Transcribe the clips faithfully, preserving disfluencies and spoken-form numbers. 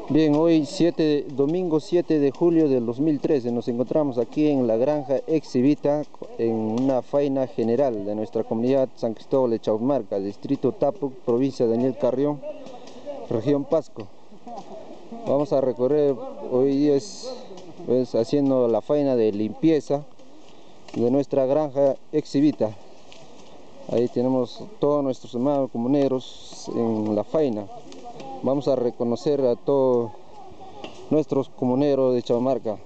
Bien, hoy siete, domingo siete de julio del dos mil trece nos encontramos aquí en la granja Exhibita en una faena general de nuestra comunidad San Cristóbal de Chaumarca, distrito Tapuc, provincia de Daniel Carrión, región Pasco. Vamos a recorrer hoy día es, pues, haciendo la faena de limpieza de nuestra granja Exhibita. Ahí tenemos todos nuestros hermanos comuneros en la faena. Vamos a reconocer a todos nuestros comuneros de Chaumarca.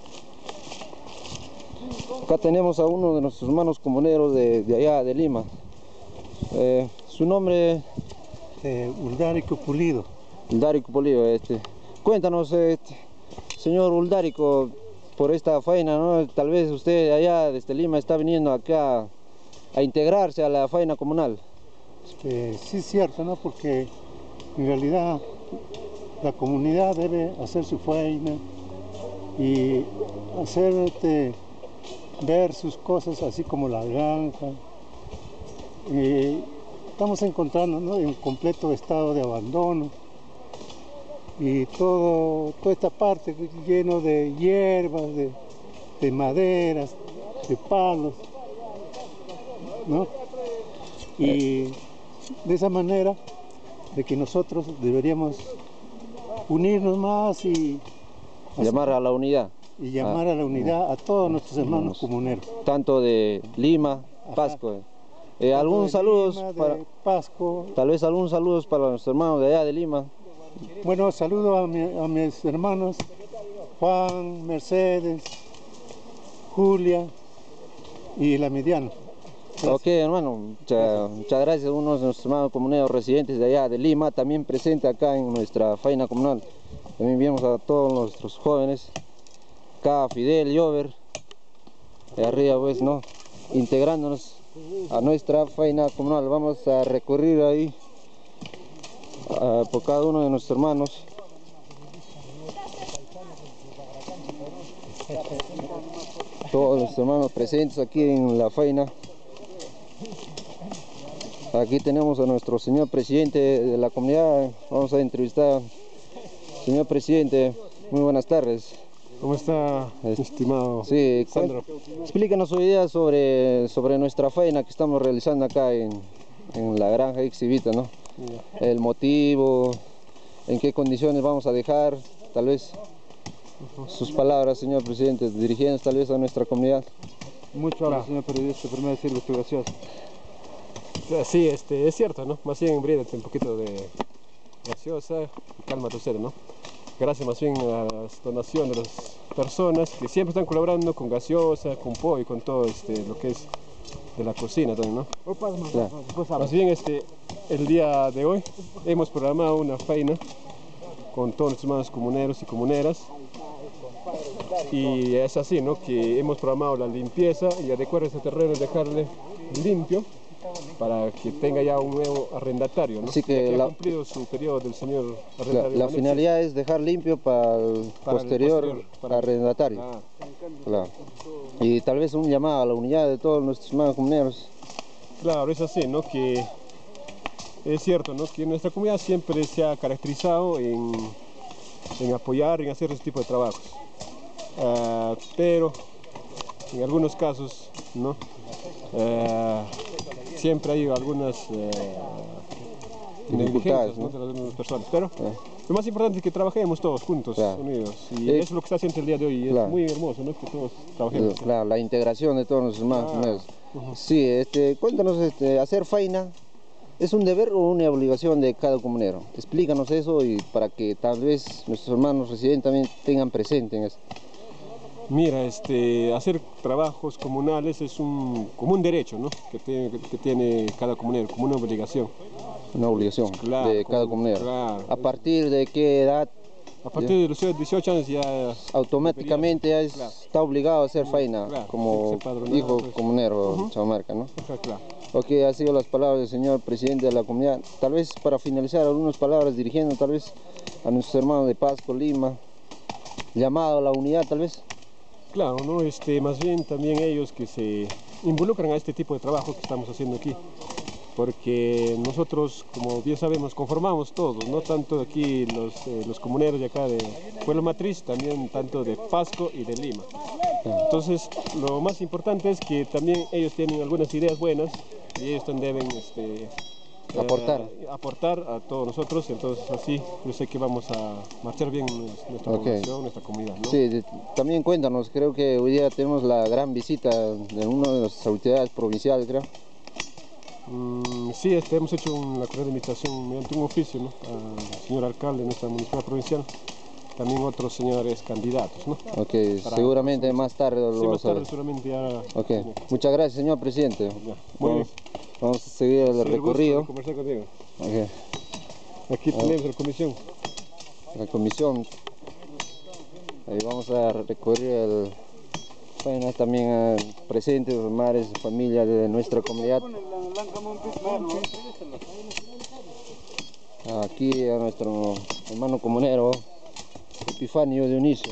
Acá tenemos a uno de nuestros hermanos comuneros de, de allá, de Lima. Eh, su nombre... Eh, Uldárico Pulido. Uldárico Pulido. Este. Cuéntanos, este, señor Uldárico, por esta faena, ¿no? Tal vez usted allá desde Lima está viniendo acá a integrarse a la faena comunal. Eh, sí, es cierto, ¿no? Porque en realidad la comunidad debe hacer su faena y hacerte ver sus cosas, así como la granja. Y estamos encontrando, ¿no?, en completo estado de abandono y todo, toda esta parte lleno de hierbas, de, de maderas, de palos, ¿no? Y de esa manera de que nosotros deberíamos unirnos más y llamar a la unidad y llamar ah, a la unidad a todos nuestros hermanos comuneros, tanto de Lima, Pasco. Eh, algún saludos Lima, para Pasco, tal vez algún saludos para nuestros hermanos de allá de Lima. Bueno, saludo a, mi, a mis hermanos Juan, Mercedes, Julia y la Mediana. Gracias. Ok, hermano, muchas gracias. muchas gracias a unos de nuestros hermanos comuneros residentes de allá de Lima, también presente acá en nuestra faena comunal. También vemos a todos nuestros jóvenes, acá Fidel, Jover, de arriba pues, ¿no?, integrándonos a nuestra faena comunal. Vamos a recorrer ahí uh, por cada uno de nuestros hermanos. Todos los hermanos presentes aquí en la faena. Aquí tenemos a nuestro señor presidente de la comunidad. Vamos a entrevistar. Señor presidente, muy buenas tardes. ¿Cómo está, estimado sí, Sandro? Explícanos su idea sobre, sobre nuestra faena que estamos realizando acá en, en la granja Exhibita, ¿no? Yeah. El motivo, en qué condiciones vamos a dejar, tal vez uh-huh. sus palabras, señor presidente, dirigiendo tal vez a nuestra comunidad. Mucho habla, señor periodista, primero decirle estoy gracioso. Sí, este, es cierto, ¿no? Más bien brídate un poquito de graciosa, calma tu sed, ¿no? Gracias más bien a las donaciones de las personas que siempre están colaborando con gaseosa, con pollo y con todo este, lo que es de la cocina también, ¿no? Claro. Más bien este, el día de hoy hemos programado una faena con todos nuestros hermanos comuneros y comuneras. Y es así, ¿no?, que hemos programado la limpieza y adecuar este terreno y dejarle limpio para que tenga ya un nuevo arrendatario, ¿no? Así que, que la, ha cumplido su periodo del señor arrendatario. La, la finalidad es dejar limpio para el para posterior, el posterior para arrendatario. Ah. Claro. Y tal vez un llamado a la unidad de todos nuestros hermanos comuneros. Claro, es así, ¿no?, que es cierto, ¿no?, que nuestra comunidad siempre se ha caracterizado en, en apoyar, en hacer este tipo de trabajos. Uh, pero en algunos casos, ¿no?, uh, siempre hay algunas uh, dificultades, ¿no?, de algunas personas, pero yeah. lo más importante es que trabajemos todos juntos, yeah. unidos, y eh, eso es lo que está haciendo el día de hoy, y claro. es muy hermoso, ¿no?, que todos trabajemos. Claro, la integración de todos nuestros hermanos comuneros. Ah. Uh-huh. Sí, este, cuéntanos, este, hacer faena, ¿es un deber o una obligación de cada comunero? Explícanos eso y para que tal vez nuestros hermanos residentes también tengan presente en eso. Mira, este, hacer trabajos comunales es un, como un derecho, ¿no?, que tiene, que tiene cada comunero, como una obligación. Una obligación claro, de cada comunero. Claro. ¿A partir de qué edad? A partir de los dieciocho años ya... Automáticamente ya es, claro. está obligado a hacer faena, claro, como hijo comunero uh-huh. Chaumarca, ¿no? Claro. Ok, ha sido las palabras del señor presidente de la comunidad. Tal vez para finalizar, algunas palabras dirigiendo tal vez a nuestros hermanos de Pasco, Lima, llamado a la unidad tal vez. Claro, ¿no? Este, más bien también ellos que se involucran a este tipo de trabajo que estamos haciendo aquí. porque nosotros, como bien sabemos, conformamos todos, no tanto aquí los, eh, los comuneros de acá de Pueblo Matriz, también tanto de Pasco y de Lima. Entonces, lo más importante es que también ellos tienen algunas ideas buenas y ellos también deben este, aportar. Eh, aportar a todos nosotros, entonces así yo sé que vamos a marchar bien nuestra Okay. población, nuestra comunidad, ¿no? Sí, de, también cuéntanos, creo que hoy día tenemos la gran visita de una de las autoridades provinciales, creo. Mm, sí, este, hemos hecho un, la cordial invitación mediante un oficio, ¿no?, al señor alcalde de nuestra municipalidad provincial, también otros señores candidatos, ¿no? Ok, Para, seguramente para, más tarde lo sí, vamos más tarde a ver. seguramente ya... Okay. Muchas gracias, señor presidente. Ya. Muy vamos, bien. Vamos a seguir el Sí, recorrido. gusto de conversar contigo. Okay. Aquí tenemos la comisión. La comisión. Ahí vamos a recorrer el... Bueno, también eh, presentes los madres, familias de nuestra comunidad. Aquí a nuestro hermano comunero Epifanio Dionisio.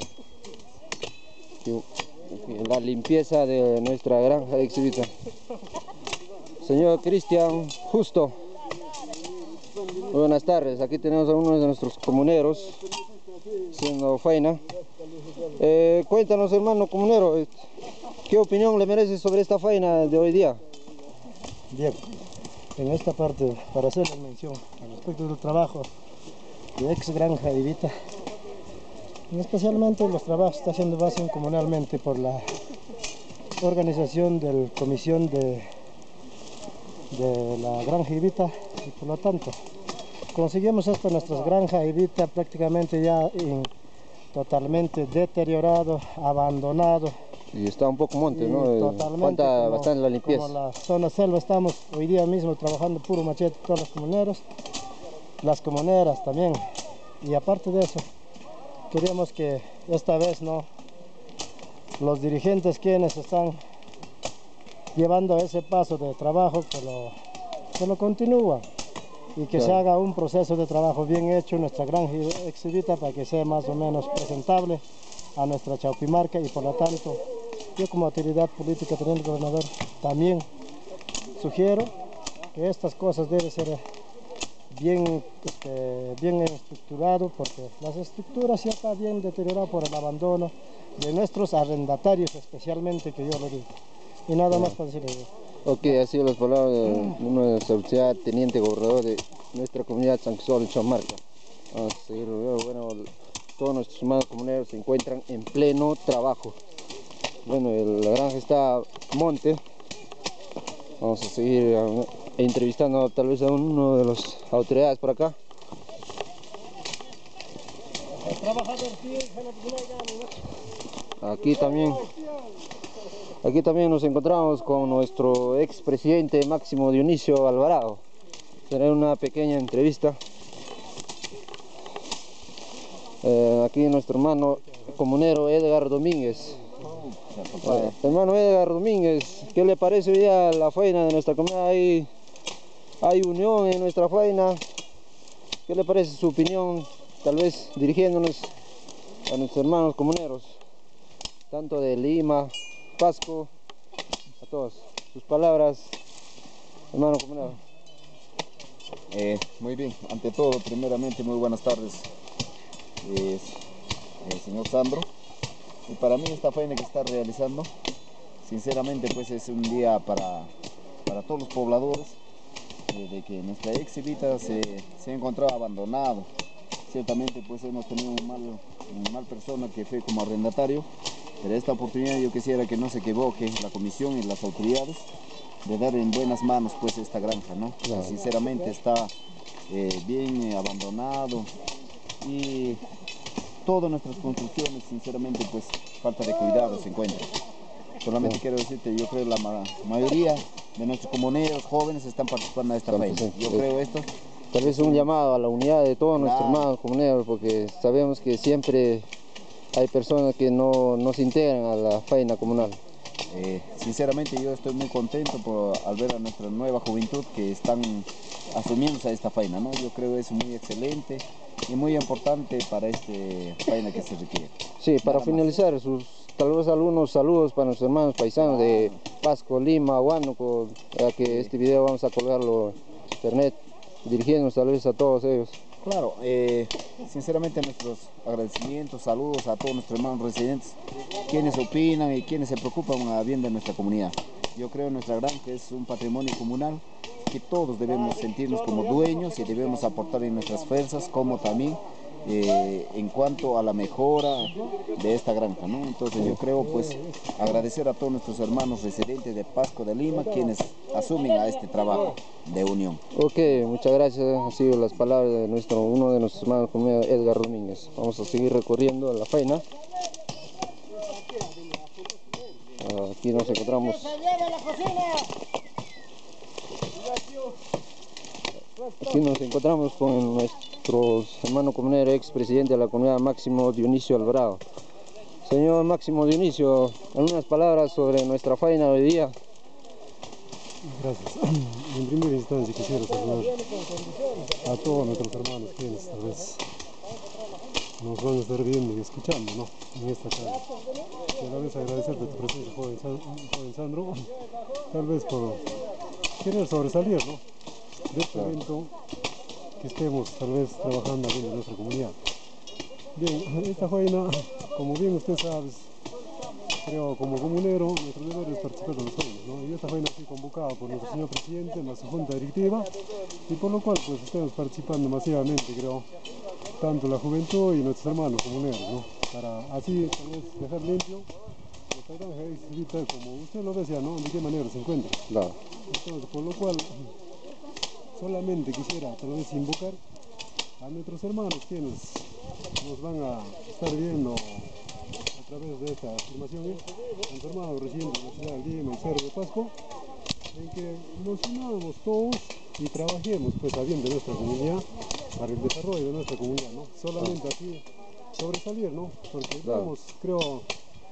La limpieza de nuestra granja de Exhibita. Señor Cristian Justo. Buenas tardes, aquí tenemos a uno de nuestros comuneros haciendo faena. Eh, cuéntanos, hermano comunero, ¿qué opinión le merece sobre esta faena de hoy día? Bien, en esta parte, para hacer la mención al respecto del trabajo de ex granja de Vita, especialmente los trabajos está haciendo base comunalmente por la organización de la comisión de, de la granja Evita, y por lo tanto conseguimos esto en nuestras granjas Evita prácticamente ya in, totalmente deteriorado, abandonado. Y está un poco monte, y ¿no? Totalmente. Falta como, bastante la limpieza. Como la zona selva estamos hoy día mismo trabajando puro machete todos los comuneros, las comuneras también. Y aparte de eso, queríamos que esta vez no los dirigentes quienes están llevando ese paso de trabajo que lo, que lo continúan y que claro. se haga un proceso de trabajo bien hecho en nuestra granja Exhibita para que sea más o menos presentable a nuestra Chaupimarca, y por lo tanto yo como autoridad política teniendo el gobernador también sugiero que estas cosas deben ser bien, este, bien estructurado, porque las estructuras ya están bien deterioradas por el abandono de nuestros arrendatarios, especialmente, que yo lo digo. Y nada más para decirle. Ok, ha sido las palabras de uno de la autoridad, teniente gobernador de nuestra comunidad San Cristóbal de Chaumarca. Vamos a seguir, bueno, todos nuestros hermanos comuneros se encuentran en pleno trabajo. Bueno, el, la granja está monte. Vamos a seguir uh, entrevistando tal vez a uno de las autoridades por acá. Aquí también, aquí también nos encontramos con nuestro expresidente Máximo Dionisio Alvarado. Será una pequeña entrevista. Eh, aquí nuestro hermano comunero Edgar Domínguez. Eh, hermano Edgar Domínguez, ¿qué le parece hoy día la faena de nuestra comunidad? Hay, hay unión en nuestra faena. ¿Qué le parece su opinión? Tal vez dirigiéndonos a nuestros hermanos comuneros, tanto de Lima, Pasco, a todos. Sus palabras, hermano comunero. Eh, muy bien, ante todo, primeramente, muy buenas tardes, eh, eh, señor Sandro. Y para mí esta faena que está realizando, sinceramente, pues es un día para, para todos los pobladores, eh, de que nuestra Exhibita se, se ha encontrado abandonado. Ciertamente pues hemos tenido un mal, un mal persona que fue como arrendatario, pero esta oportunidad yo quisiera que no se equivoque la comisión y las autoridades de dar en buenas manos pues esta granja, ¿no? Claro. Sinceramente está eh, bien eh, abandonado, y todas nuestras construcciones sinceramente pues falta de cuidado se encuentran. Solamente claro. quiero decirte, yo creo que la ma mayoría de nuestros comuneros jóvenes están participando de esta faena. Yo sí. creo esto. Tal vez un llamado a la unidad de todos nuestros claro. hermanos comuneros, porque sabemos que siempre hay personas que no, no se integran a la faena comunal. Eh, sinceramente yo estoy muy contento por, al ver a nuestra nueva juventud que están asumiéndose a esta faena, ¿no? Yo creo que es muy excelente y muy importante para esta faena que se requiere. Sí, para Nada finalizar, más. sus tal vez algunos saludos para nuestros hermanos paisanos de Pasco, Lima, Huánuco, ya que este video vamos a colgarlo en internet, dirigiéndonos tal vez a todos ellos. Claro, eh, sinceramente nuestros agradecimientos, saludos a todos nuestros hermanos residentes, quienes opinan y quienes se preocupan a bien de nuestra comunidad. Yo creo que nuestra granja es un patrimonio comunal que todos debemos sentirnos como dueños y debemos aportar en nuestras fuerzas, como también eh, en cuanto a la mejora de esta granja, ¿no? Entonces yo creo pues agradecer a todos nuestros hermanos residentes de Pasco de Lima, quienes asumen a este trabajo de unión. Ok, muchas gracias, han sido las palabras de nuestro, uno de nuestros hermanos comunidad, Edgar Domínguez. Vamos a seguir recorriendo la faena. Aquí nos encontramos. Aquí nos encontramos con nuestro hermano comunero, ex presidente de la comunidad, Máximo Dionisio Alvarado. Señor Máximo Dionisio, algunas palabras sobre nuestra faena de hoy día. Gracias. En primera instancia quisiera saludar a todos nuestros hermanos quienes tal vez nos van a estar viendo y escuchando, ¿no?, en esta calle. Y a la vez agradecerte tu presencia, joven, joven Sandro, tal vez por querer sobresalir, ¿no?, de este evento, que estemos tal vez trabajando bien en nuestra comunidad. Bien, esta faena, como bien usted sabe, creo como comunero, nuestro deber es participar de los jóvenes, ¿no? Y esta faena ha sido convocada por nuestro señor presidente, nuestra junta directiva, y por lo cual pues estamos participando masivamente, creo, tanto la juventud y nuestros hermanos comuneros, ¿no?, para así tal vez dejar limpio nuestra granja exhibita, como usted lo decía, ¿no?, de qué manera se encuentra. Claro. Entonces, por lo cual solamente quisiera tal vez invocar a nuestros hermanos quienes nos van a estar viendo a través de esta afirmación, ¿eh?, nuestros hermanos residentes de la ciudad de Lima y Cerro de Pasco, en que nos unamos todos y trabajemos pues a bien de nuestra comunidad, para el desarrollo de nuestra comunidad, ¿no? Solamente así sobresalir, ¿no? Porque vemos, creo,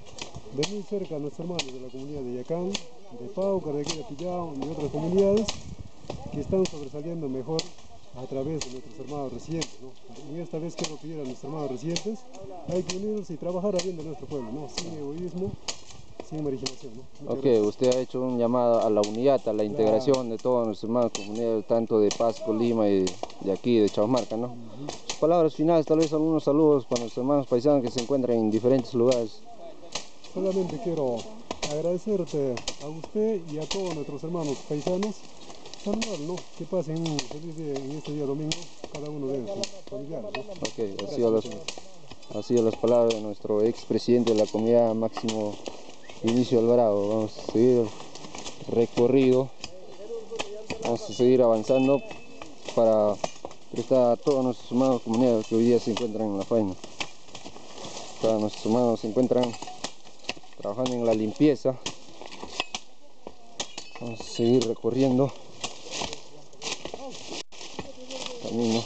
de muy cerca a nuestros hermanos de la comunidad de Yacán, de Paucar, de aquí de Pillao y de otras comunidades que están sobresaliendo mejor a través de nuestros hermanos residentes, ¿no? Y esta vez quiero pedir a nuestros hermanos residentes, hay que unirnos y trabajar a bien de nuestro pueblo, ¿no?, sin egoísmo, sin marginación, ¿no? Ok, usted ha hecho un llamado a la unidad, a la integración claro. de todos nuestros hermanos comunidades, tanto de Pasco, Lima y de aquí, de Chausmarca, ¿no? Uh-huh. Sus palabras finales, tal vez algunos saludos para nuestros hermanos paisanos que se encuentran en diferentes lugares. Solamente quiero agradecerte a usted y a todos nuestros hermanos paisanos, saludar, ¿no?, que pasen un feliz día en este día domingo, cada uno de sus familiares, ¿no? Ok, ha sido, las, ha sido las palabras de nuestro expresidente de la comunidad, Máximo Dionisio Alvarado. Vamos a seguir recorrido, vamos a seguir avanzando para prestar a todos nuestros hermanos comunidades que hoy día se encuentran en la faena. Todos nuestros hermanos se encuentran trabajando en la limpieza. Vamos a seguir recorriendo camino.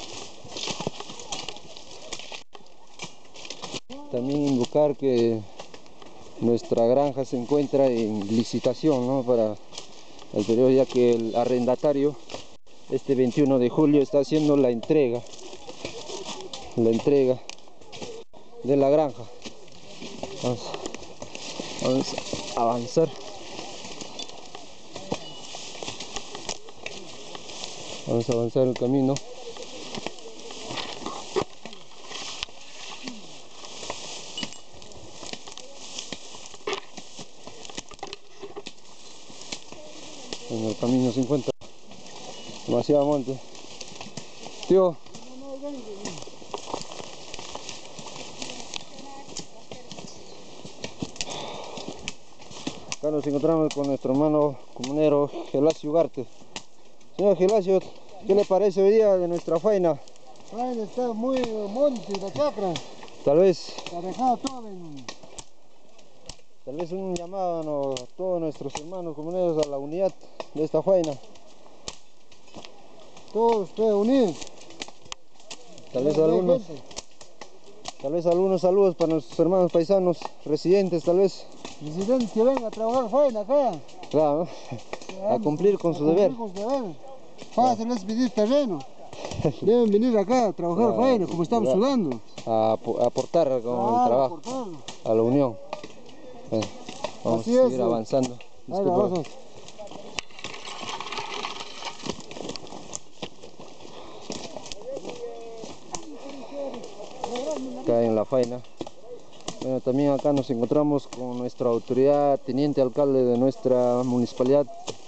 También invocar que nuestra granja se encuentra en licitación, ¿no?, para el periodo, ya que el arrendatario este veintiuno de julio está haciendo la entrega la entrega de la granja. Vamos, vamos a avanzar. Vamos a avanzar el camino. En el camino se encuentra demasiado monte. Tío. Acá nos encontramos con nuestro hermano comunero Gelasio Ugarte. Señor Gelasio, ¿qué le parece hoy día de nuestra faena? Faena está muy monte la chacra. Tal vez. Está dejado todo en... Tal vez un llamado, ¿no?, a todos nuestros hermanos comuneros a la unidad de esta faena. Todos ustedes unidos. Tal vez algunos, tal vez algunos saludos para nuestros hermanos paisanos residentes, tal vez. Residentes que vengan a trabajar faena acá. Claro, a cumplir con su deber. Fácil es pedir terreno. Deben venir acá a trabajar claro, faena, como estamos claro. sudando. A aportar con claro, el trabajo, aportar. A la unión. Bueno, vamos Así a es, seguir eh. avanzando. Ahí Disculpa. vamos. Acá en la faena. Bueno, también acá nos encontramos con nuestra autoridad, teniente alcalde de nuestra municipalidad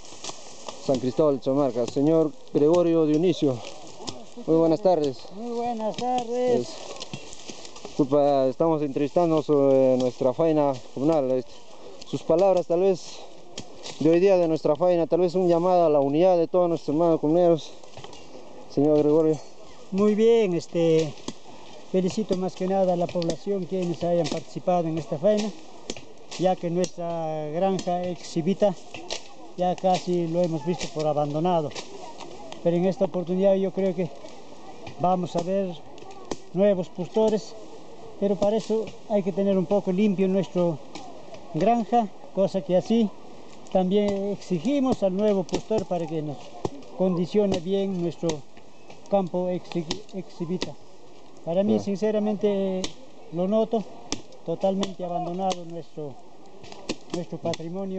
San Cristóbal de Chomarca, señor Gregorio Dionisio. Muy buenas tardes. Muy buenas tardes. Es- disculpa, estamos entrevistando sobre nuestra faena comunal. Este, sus palabras tal vez de hoy día de nuestra faena, tal vez un llamado a la unidad de todos nuestros hermanos comuneros. Señor Gregorio. Muy bien, este, felicito más que nada a la población quienes hayan participado en esta faena, ya que nuestra granja exhibita ya casi lo hemos visto por abandonado. Pero en esta oportunidad yo creo que vamos a ver nuevos postores, pero para eso hay que tener un poco limpio nuestra granja, cosa que así también exigimos al nuevo postor para que nos condicione bien nuestro campo exhi- exhibita. Para mí, Sí. sinceramente, lo noto totalmente abandonado nuestro, nuestro patrimonio,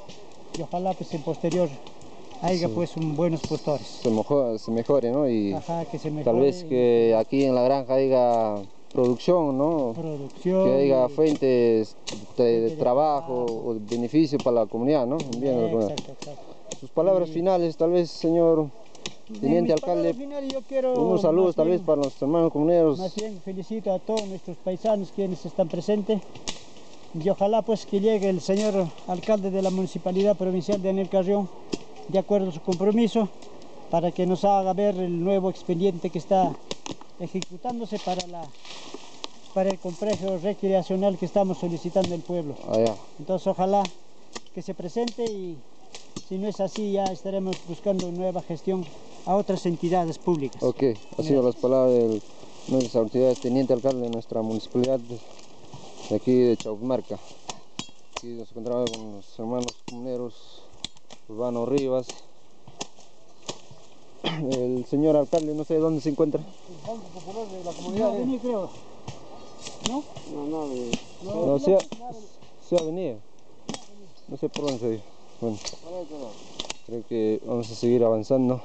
y ojalá pues en posterior haya Sí. pues un buenos postores. Se, mejor, se mejore, ¿no? Y Ajá, que se tal mejore vez que aquí en la granja haya producción, ¿no? producción, Que haya y- fuentes de, de de trabajo trabajo. o de beneficio para la comunidad, ¿no? Un bien de la comunidad. Exacto, exacto. Sus palabras Y- finales, tal vez, señor En teniente mis palabras alcalde, finales, yo quiero unos saludos más tal bien- vez para nuestros hermanos comuneros. Más bien felicito a todos nuestros paisanos quienes están presentes y ojalá pues que llegue el señor alcalde de la Municipalidad Provincial de Anel Carrión de acuerdo a su compromiso para que nos haga ver el nuevo expediente que está ejecutándose para, la, para el complejo recreacional que estamos solicitando el pueblo. Allá. Entonces ojalá que se presente y si no es así ya estaremos buscando nueva gestión a otras entidades públicas. Ok, ha sido las palabras de nuestras autoridades, teniente alcalde de nuestra municipalidad de, de aquí de Chaumarca. Aquí nos encontramos con los hermanos comuneros Urbano Rivas. El señor alcalde, no sé dónde se encuentra. Banco Popular de la No, Comunidad. vení, creo. ¿No? No, no, de... No, sea, sea avenida. No sé por dónde se dio. Bueno, creo que vamos a seguir avanzando.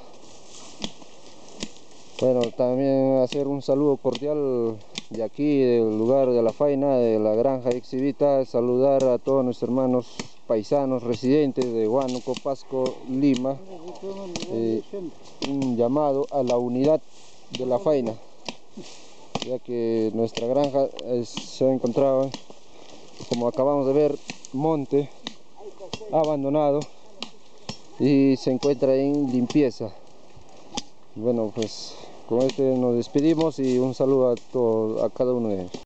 Bueno, también hacer un saludo cordial de aquí, del lugar de la faena, de la granja exhibita, saludar a todos nuestros hermanos paisanos residentes de Huánuco, Pasco, Lima. Eh, un llamado a la unidad de la faena, ya que nuestra granja es- se ha encontrado, como acabamos de ver, monte abandonado y se encuentra en limpieza. Bueno, pues con este nos despedimos y un saludo a, todo, a cada uno de ellos.